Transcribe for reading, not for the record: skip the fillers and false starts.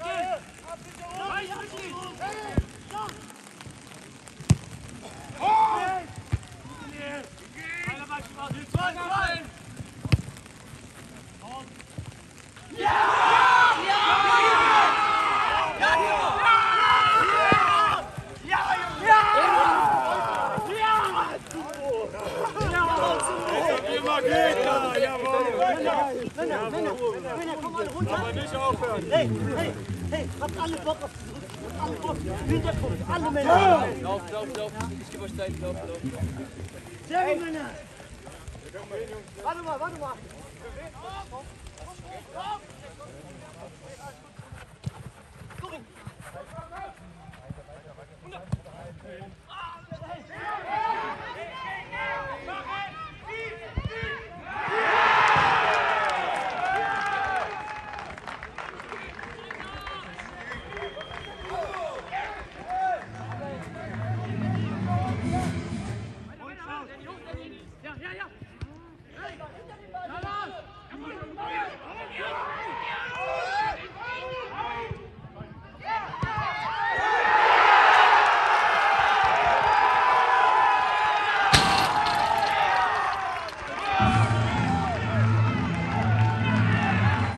Aber nicht aufhören. Hey, habt alle Bock auf alle Bock. Hintergrund, alle Männer. Lauf. Ich gebe euch Zeit, lauf. Sehr gut, Männer. Warte mal.